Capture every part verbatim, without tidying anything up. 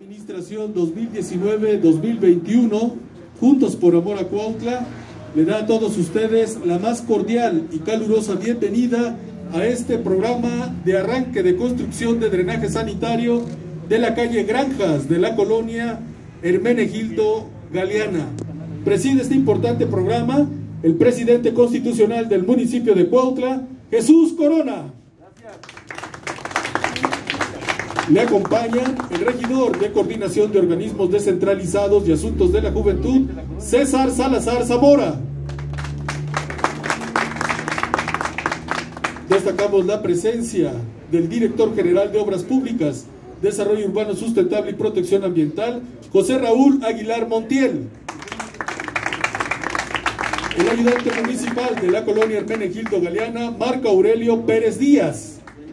Administración dos mil diecinueve dos mil veintiuno, Juntos por Amor a Cuautla, le da a todos ustedes la más cordial y calurosa bienvenida a este programa de arranque de construcción de drenaje sanitario de la calle Granjas de la colonia Hermenegildo Galeana. Preside este importante programa el presidente constitucional del municipio de Cuautla, Jesús Corona. Le acompañan el regidor de Coordinación de Organismos Descentralizados y Asuntos de la Juventud, César Salazar Zamora. Destacamos la presencia del director general de Obras Públicas, Desarrollo Urbano Sustentable y Protección Ambiental, José Raúl Aguilar Montiel. El ayudante municipal de la colonia Hermenegildo Galeana, Marco Aurelio Pérez Díaz.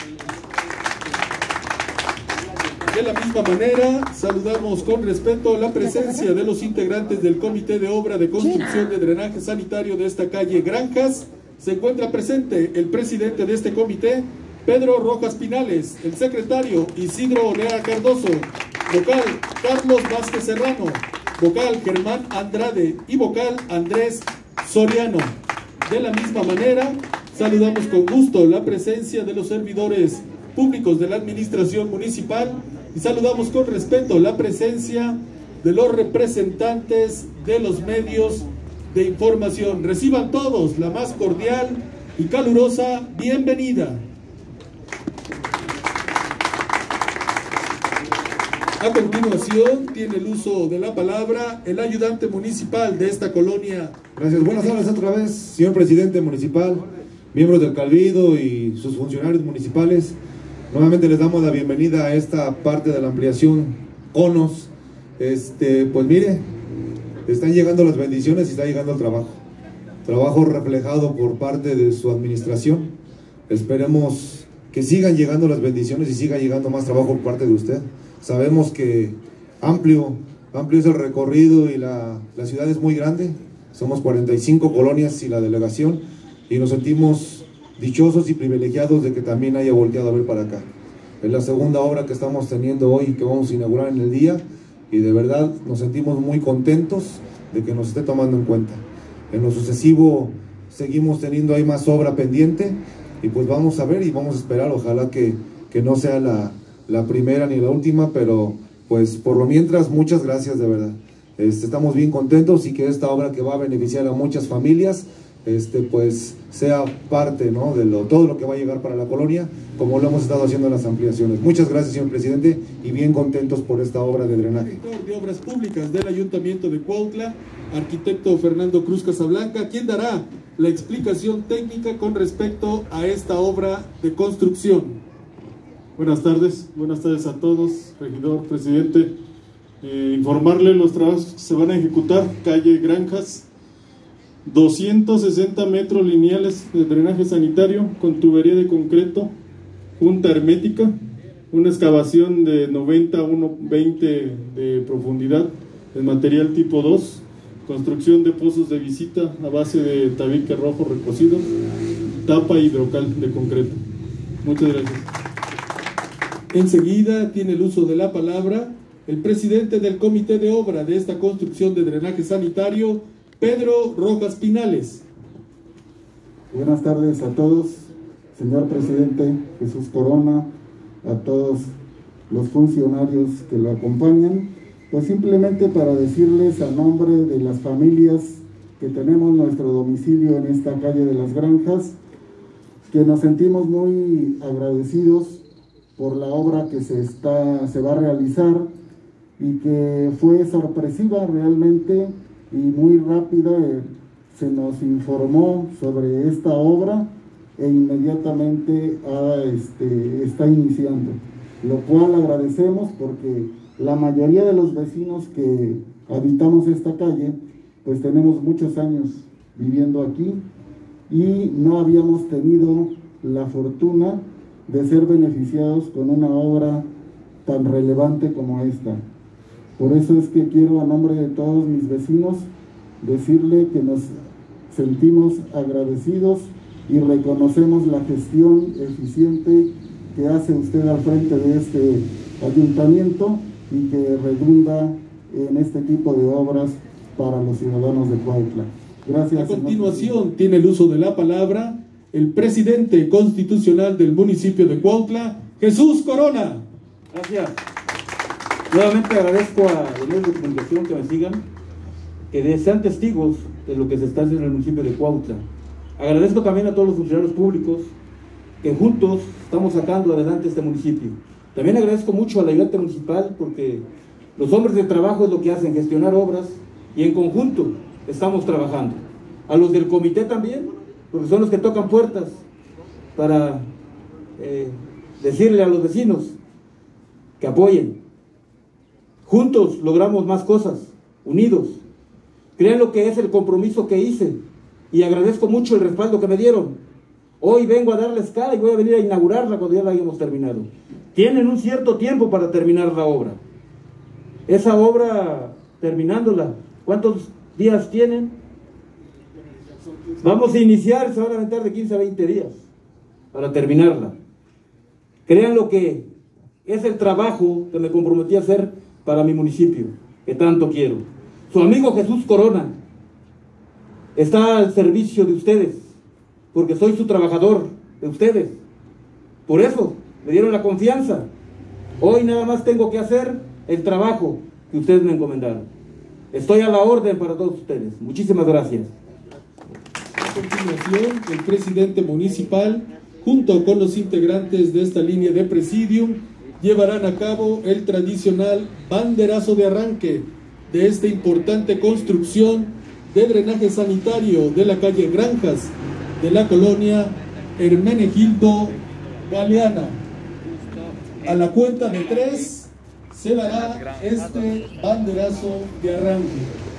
De la misma manera, saludamos con respeto la presencia de los integrantes del Comité de Obra de Construcción de Drenaje Sanitario de esta calle Granjas. Se encuentra presente el presidente de este comité, Pedro Rojas Pinales, el secretario Isidro Olea Cardoso, vocal Carlos Vázquez Serrano, vocal Germán Andrade y vocal Andrés Soriano. De la misma manera, saludamos con gusto la presencia de los servidores públicos de la administración municipal y saludamos con respeto la presencia de los representantes de los medios de información. Reciban todos la más cordial y calurosa bienvenida. A continuación, tiene el uso de la palabra el ayudante municipal de esta colonia. Gracias. Buenas tardes otra vez, señor presidente municipal, miembros del Cabildo y sus funcionarios municipales. Nuevamente les damos la bienvenida a esta parte de la ampliación conos. Este, pues mire, están llegando las bendiciones y está llegando el trabajo. Trabajo reflejado por parte de su administración. Esperemos que sigan llegando las bendiciones y siga llegando más trabajo por parte de usted. Sabemos que amplio, amplio es el recorrido y la, la ciudad es muy grande. Somos cuarenta y cinco colonias y la delegación, y nos sentimos dichosos y privilegiados de que también haya volteado a ver para acá. Es la segunda obra que estamos teniendo hoy, que vamos a inaugurar en el día, y de verdad nos sentimos muy contentos de que nos esté tomando en cuenta. En lo sucesivo seguimos teniendo ahí más obra pendiente, y pues vamos a ver y vamos a esperar, ojalá que, que no sea la, la primera ni la última, pero pues por lo mientras, muchas gracias de verdad. Este, estamos bien contentos y que esta obra que va a beneficiar a muchas familias, este pues sea parte, ¿no?, de lo, todo lo que va a llegar para la colonia, como lo hemos estado haciendo en las ampliaciones. Muchas gracias, señor presidente, y bien contentos por esta obra de drenaje. Director de Obras Públicas del Ayuntamiento de Cuautla, arquitecto Fernando Cruz Casablanca, quien dará la explicación técnica con respecto a esta obra de construcción. Buenas tardes, buenas tardes a todos, regidor, presidente. Eh, informarle los trabajos que se van a ejecutar. Calle Granjas, doscientos sesenta metros lineales de drenaje sanitario con tubería de concreto, junta hermética, una excavación de noventa a ciento veinte de profundidad, en material tipo dos, construcción de pozos de visita a base de tabique rojo recocido, tapa hidrocal de concreto. Muchas gracias. Enseguida tiene el uso de la palabra el presidente del Comité de Obra de esta construcción de drenaje sanitario, Pedro Rojas Pinales. Buenas tardes a todos, señor presidente Jesús Corona, a todos los funcionarios que lo acompañan, pues simplemente para decirles a nombre de las familias que tenemos nuestro domicilio en esta calle de las Granjas, que nos sentimos muy agradecidos por la obra que se, está, se va a realizar y que fue sorpresiva realmente y muy rápida. Eh, se nos informó sobre esta obra e inmediatamente ah, este, está iniciando, lo cual agradecemos porque la mayoría de los vecinos que habitamos esta calle pues tenemos muchos años viviendo aquí y no habíamos tenido la fortuna de ser beneficiados con una obra tan relevante como esta. Por eso es que quiero, a nombre de todos mis vecinos, decirle que nos sentimos agradecidos y reconocemos la gestión eficiente que hace usted al frente de este ayuntamiento y que redunda en este tipo de obras para los ciudadanos de Cuautla. Gracias. A continuación tiene el uso de la palabra el presidente constitucional del municipio de Cuautla, Jesús Corona. Gracias. Nuevamente agradezco a los medios de comunicación que me sigan, que sean testigos de lo que se está haciendo en el municipio de Cuautla. Agradezco también a todos los funcionarios públicos que juntos estamos sacando adelante este municipio. También agradezco mucho a la ayudante municipal porque los hombres de trabajo es lo que hacen, gestionar obras, y en conjunto estamos trabajando. A los del comité también, porque son los que tocan puertas para eh, decirle a los vecinos que apoyen. Juntos logramos más cosas, unidos. Crean lo que es el compromiso que hice y agradezco mucho el respaldo que me dieron. Hoy vengo a darles cara y voy a venir a inaugurarla cuando ya la hayamos terminado. Tienen un cierto tiempo para terminar la obra. Esa obra, terminándola, ¿cuántos días tienen? Vamos a iniciar, se van a aventar de quince a veinte días para terminarla. Crean lo que es el trabajo que me comprometí a hacer para mi municipio, que tanto quiero. Su amigo Jesús Corona está al servicio de ustedes, porque soy su trabajador de ustedes. Por eso me dieron la confianza. Hoy nada más tengo que hacer el trabajo que ustedes me encomendaron. Estoy a la orden para todos ustedes. Muchísimas gracias. A continuación, el presidente municipal, junto con los integrantes de esta línea de presidium, llevarán a cabo el tradicional banderazo de arranque de esta importante construcción de drenaje sanitario de la calle Granjas de la colonia Hermenegildo Galeana. A la cuenta de tres se dará este banderazo de arranque.